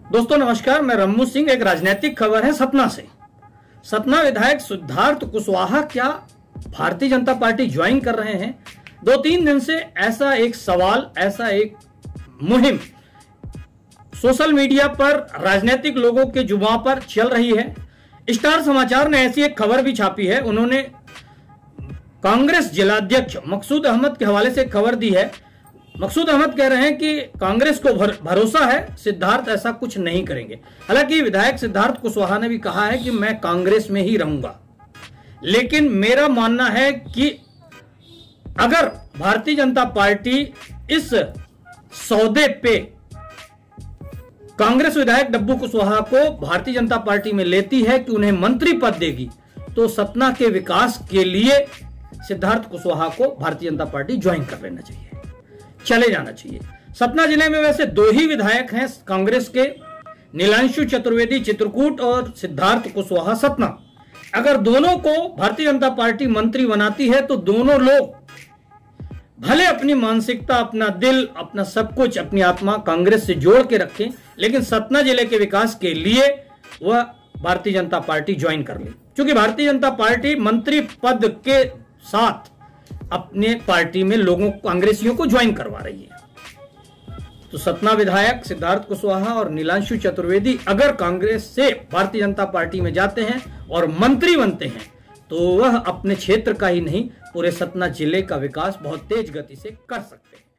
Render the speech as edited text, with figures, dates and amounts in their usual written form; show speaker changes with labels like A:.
A: दोस्तों नमस्कार, मैं रम्मू सिंह। एक राजनीतिक खबर है सतना से। सतना विधायक सिद्धार्थ कुशवाहा क्या भारतीय जनता पार्टी ज्वाइन कर रहे हैं? 2-3 दिन से ऐसा एक सवाल, ऐसा एक मुहिम सोशल मीडिया पर राजनीतिक लोगों के जुबान पर चल रही है। स्टार समाचार ने ऐसी एक खबर भी छापी है। उन्होंने कांग्रेस जिलाध्यक्ष मकसूद अहमद के हवाले से खबर दी है। मकसूद अहमद कह रहे हैं कि कांग्रेस को भरोसा है, सिद्धार्थ ऐसा कुछ नहीं करेंगे। हालांकि विधायक सिद्धार्थ कुशवाहा ने भी कहा है कि मैं कांग्रेस में ही रहूंगा, लेकिन मेरा मानना है कि अगर भारतीय जनता पार्टी इस सौदे पे कांग्रेस विधायक डब्बू कुशवाहा को भारतीय जनता पार्टी में लेती है कि उन्हें मंत्री पद देगी, तो सतना के विकास के लिए सिद्धार्थ कुशवाहा को भारतीय जनता पार्टी ज्वाइन कर लेना चाहिए, चले जाना चाहिए। सतना जिले में वैसे 2 ही विधायक हैं कांग्रेस के, नीलांशु चतुर्वेदी चित्रकूट और सिद्धार्थ कुशवाहा सतना। अगर दोनों को भारतीय जनता पार्टी मंत्री बनाती है तो दोनों लोग भले अपनी मानसिकता, अपना दिल, अपना सब कुछ, अपनी आत्मा कांग्रेस से जोड़ के रखें, लेकिन सतना जिले के विकास के लिए वह भारतीय जनता पार्टी ज्वाइन कर ले, क्योंकि भारतीय जनता पार्टी मंत्री पद के साथ अपने पार्टी में लोगों, कांग्रेसियों को ज्वाइन करवा रही है। तो सतना विधायक सिद्धार्थ कुशवाहा और नीलांशु चतुर्वेदी अगर कांग्रेस से भारतीय जनता पार्टी में जाते हैं और मंत्री बनते हैं, तो वह अपने क्षेत्र का ही नहीं, पूरे सतना जिले का विकास बहुत तेज गति से कर सकते हैं।